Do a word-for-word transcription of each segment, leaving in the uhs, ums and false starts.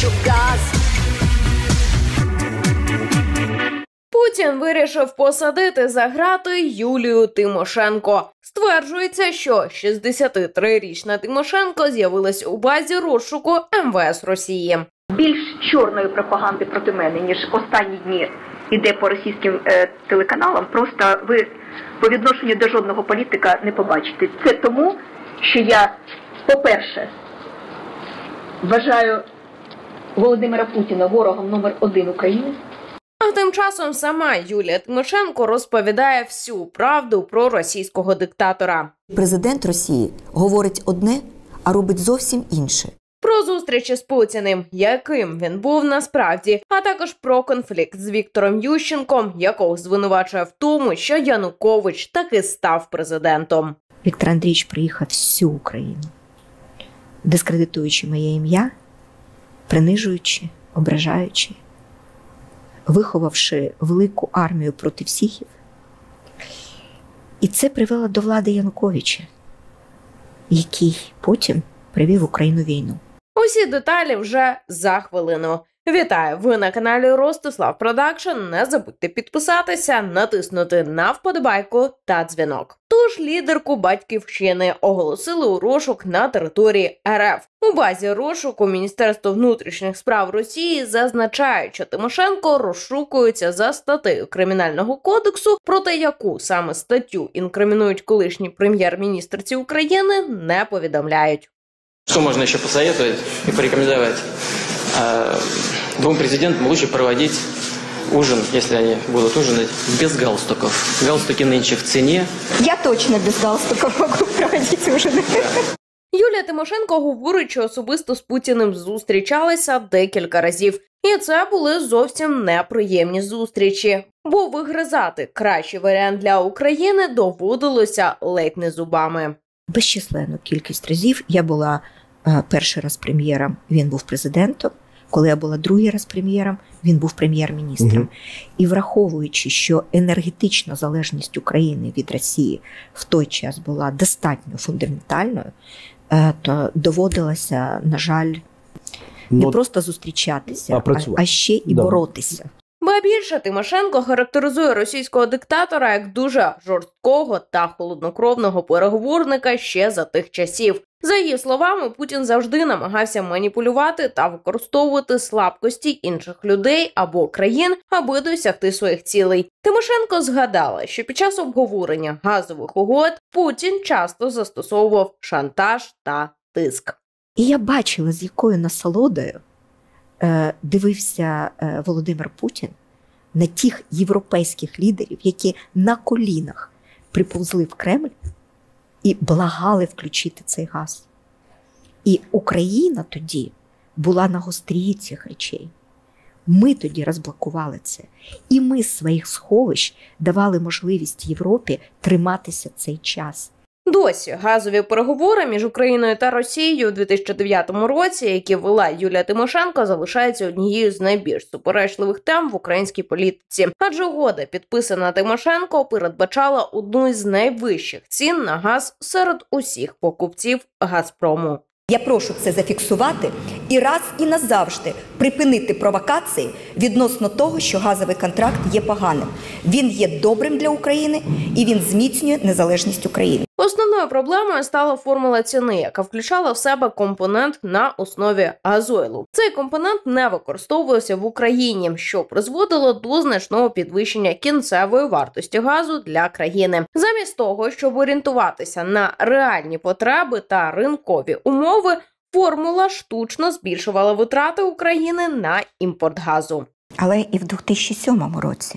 хочу газ. Путін вирішив посадити за грати Юлію Тимошенко. Стверджується, що шістдесятитрирічна Тимошенко з'явилась у базі розшуку ем ве ес Росії. Більш чорної пропаганди проти мене, ніж останні дні іде по російським е, телеканалам, просто ви по відношенню до жодного політика не побачите. Це тому, що я, по-перше, вважаю Володимира Путіна ворогом номер один України. А тим часом сама Юлія Тимошенко розповідає всю правду про російського диктатора. Президент Росії говорить одне, а робить зовсім інше. Про зустрічі з Путіним, яким він був насправді, а також про конфлікт з Віктором Ющенком, якого звинувачує в тому, що Янукович таки став президентом. Віктор Андрійович приїхав всю Україну, дискредитуючи моє ім'я, принижуючи, ображаючи, виховавши велику армію проти всіх. І це привело до влади Януковича, який потім привів Україну війну. Усі деталі вже за хвилину. Вітаю! Ви на каналі Ростислав Продакшн. Не забудьте підписатися, натиснути на вподобайку та дзвінок. Тож лідерку Батьківщини оголосили у розшук на території ер еф. У базі розшуку Міністерство внутрішніх справ Росії зазначає, що Тимошенко розшукується за статтею Кримінального кодексу, проте яку саме статтю інкримінують колишній прем'єр-міністрці України, не повідомляють. Что можно еще посоветовать и порекомендовать? Двум президентам лучше проводить ужин, если они будут ужинать, без галстуков. Галстуки нынче в цене. Я точно без галстуков могу проводить ужин. Юлія Тимошенко говорить, що особисто з Путіним зустрічалися декілька разів. І це були зовсім неприємні зустрічі. Бо вигризати кращий варіант для України доводилося ледь не зубами. Безчисленну кількість разів я була е, перший раз прем'єром, він був президентом. Коли я була другий раз прем'єром, він був прем'єр-міністром. Угу. І враховуючи, що енергетична залежність України від Росії в той час була достатньо фундаментальною, е, то доводилося, на жаль, не ну, просто зустрічатися, а, а, а ще і да. боротися. Ба більше, Тимошенко характеризує російського диктатора як дуже жорсткого та холоднокровного переговорника ще за тих часів. За її словами, Путін завжди намагався маніпулювати та використовувати слабкості інших людей або країн, аби досягти своїх цілей. Тимошенко згадала, що під час обговорення газових угод Путін часто застосовував шантаж та тиск. І я бачила, з якою насолодою е, дивився е, Володимир Путін на тих європейських лідерів, які на колінах приповзли в Кремль і благали включити цей газ. І Україна тоді була на гострії цих речей. Ми тоді розблокували це. І ми з своїх сховищ давали можливість Європі триматися цей час. Досі газові переговори між Україною та Росією у дві тисячі дев'ятому році, які вела Юлія Тимошенко, залишаються однією з найбільш суперечливих тем в українській політиці. Адже угода, підписана Тимошенко, передбачала одну з найвищих цін на газ серед усіх покупців «Газпрому». Я прошу це зафіксувати і раз і назавжди припинити провокації відносно того, що газовий контракт є поганим. Він є добрим для України і він зміцнює незалежність України. Основною проблемою стала формула ціни, яка включала в себе компонент на основі газойлу. Цей компонент не використовувався в Україні, що призводило до значного підвищення кінцевої вартості газу для країни. Замість того, щоб орієнтуватися на реальні потреби та ринкові умови, формула штучно збільшувала витрати України на імпорт газу. Але і в дві тисячі сьомому році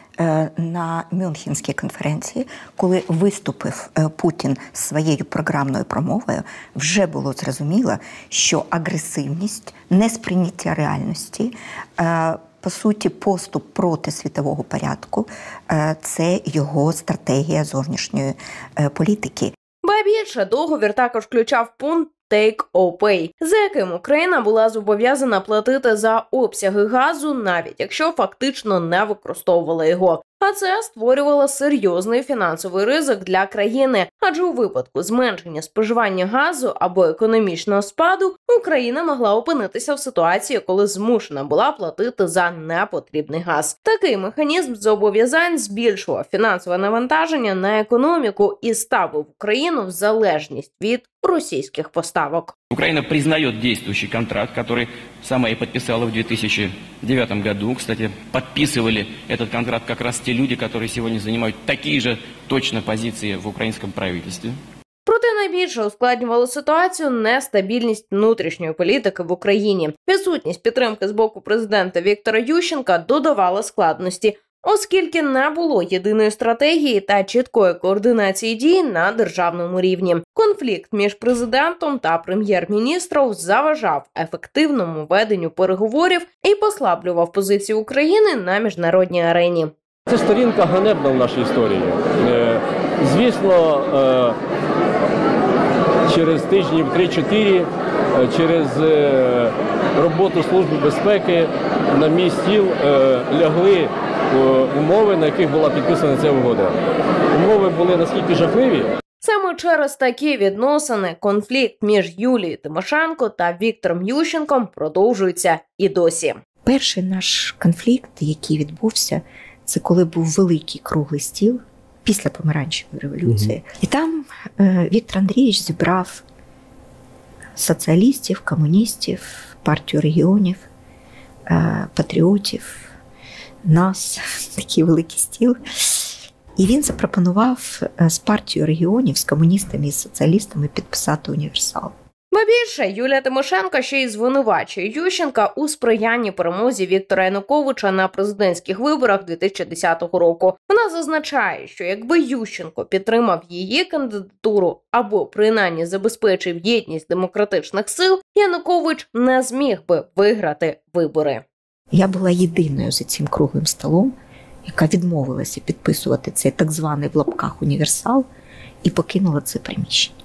на Мюнхенській конференції, коли виступив Путін з своєю програмною промовою, вже було зрозуміло, що агресивність, несприйняття реальності, по суті, поступ проти світового порядку – це його стратегія зовнішньої політики. Ба більше, договір також включав пункт «Take or pay», за яким Україна була зобов'язана платити за обсяги газу, навіть якщо фактично не використовувала його. А це створювало серйозний фінансовий ризик для країни, адже у випадку зменшення споживання газу або економічного спаду Україна могла опинитися в ситуації, коли змушена була платити за непотрібний газ. Такий механізм зобов'язань збільшував фінансове навантаження на економіку і ставив Україну в залежність від російских поставок. Украина признает действующий контракт, который сама и подписала в две тысячи девятом году. Кстати, подписывали этот контракт как раз те люди, которые сегодня занимают такие же точно позиции в украинском правительстве. Проте найбільше ускладнювало ситуацію нестабільність внутрішньої політики в Україні. Відсутність підтримки з боку президента Віктора Ющенка додавала складності, оскільки не було єдиної стратегії та чіткої координації дій на державному рівні. Конфлікт між президентом та прем'єр-міністром заважав ефективному веденню переговорів і послаблював позицію України на міжнародній арені. Це сторінка ганебна в нашій історії. Звісно, через тижнів три-чотири, через роботу Служби безпеки на мій стіл лягли умови, на яких була підписана ця угода. Умови були наскільки жахливі. Саме через такі відносини конфлікт між Юлією Тимошенко та Віктором Ющенком продовжується і досі. Перший наш конфлікт, який відбувся, це коли був великий круглий стіл після помаранчевої революції. Угу. І там е, Віктор Андрійович зібрав соціалістів, комуністів, партію регіонів, е, патріотів, нас, такий великий стіл. І він запропонував з партією регіонів, з комуністами і соціалістами підписати універсал. Ба більше, Юлія Тимошенко ще й звинувачує Ющенка у сприянні перемозі Віктора Януковича на президентських виборах дві тисячі десятого року. Вона зазначає, що якби Ющенко підтримав її кандидатуру або принаймні забезпечив єдність демократичних сил, Янукович не зміг би виграти вибори. Я була єдиною за цим круглим столом, яка відмовилася підписувати цей так званий в лапках універсал і покинула це приміщення.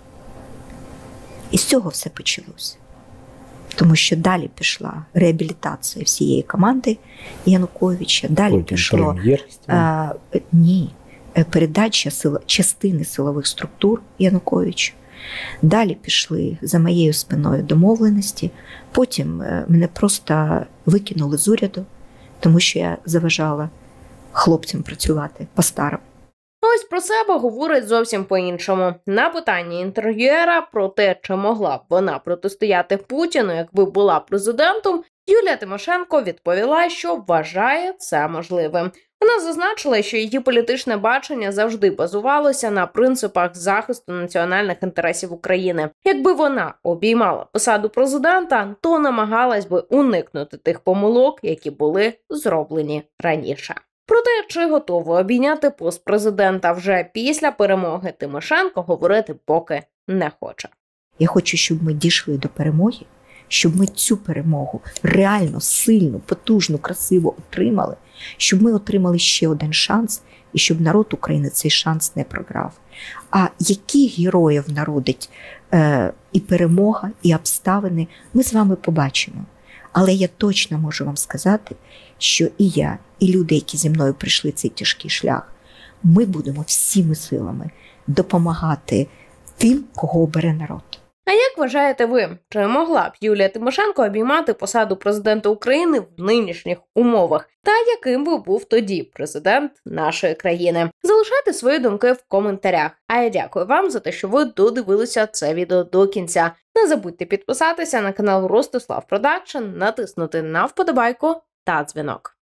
І з цього все почалося. Тому що далі пішла реабілітація всієї команди Януковича, далі Потім пішло а, ні, передача сил, частини силових структур Януковичу. Далі пішли за моєю спиною домовленості. Потім мене просто викинули з уряду, тому що я заважала хлопцям працювати по-старому. Ось про себе говорить зовсім по-іншому. На питання інтерв'юера про те, чи могла б вона протистояти Путіну, якби була президентом, Юлія Тимошенко відповіла, що вважає це можливим. Вона зазначила, що її політичне бачення завжди базувалося на принципах захисту національних інтересів України. Якби вона обіймала посаду президента, то намагалась би уникнути тих помилок, які були зроблені раніше. Проте, чи готова обійняти пост президента вже після перемоги, Тимошенко говорити поки не хоче. Я хочу, щоб ми дійшли до перемоги, щоб ми цю перемогу реально, сильно, потужно, красиво отримали, щоб ми отримали ще один шанс, і щоб народ України цей шанс не програв. А яких героїв народить е, і перемога, і обставини, ми з вами побачимо. Але я точно можу вам сказати, що і я, і люди, які зі мною прийшли цей тяжкий шлях, ми будемо всіми силами допомагати тим, кого обере народ. А як вважаєте ви, чи могла б Юлія Тимошенко обіймати посаду президента України в нинішніх умовах? Та яким би був тоді президент нашої країни? Залишайте свої думки в коментарях. А я дякую вам за те, що ви додивилися це відео до кінця. Не забудьте підписатися на канал Ростислав Продакшн, натиснути на вподобайку та дзвінок.